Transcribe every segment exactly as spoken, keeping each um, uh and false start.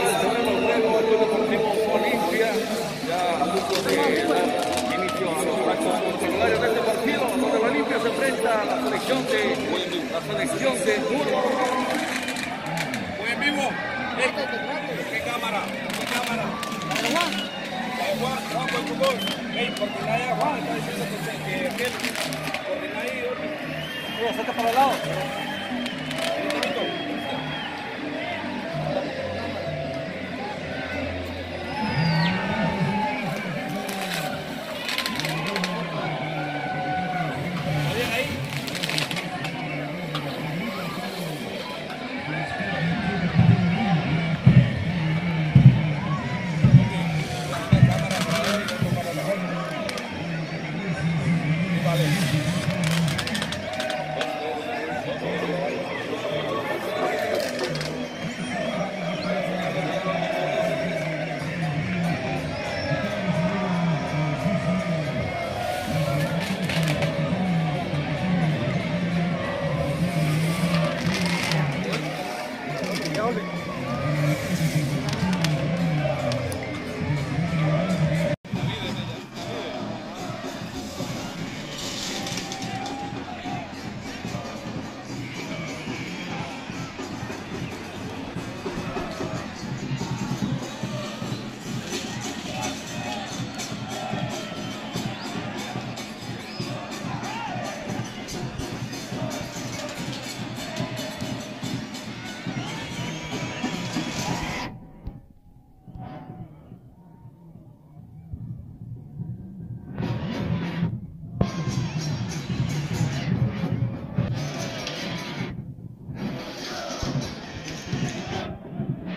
para el terreno de juego, el Deportivo Olimpia, ya a punto de dar inicio a los actos protocolares de este partido, donde el Olimpia se enfrenta a la selección de la selección de Duro. Muy en vivo. ¿Qué cámara? ¿Qué cámara? La de Juan. La de Juan, Juan con tu voz. Ey, porque la de Juan está diciendo que aquel, porque nadie otro. Mira, saca para el lado.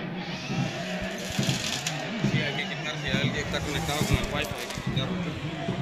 Está conectado con el wifi, hay que quitarlo.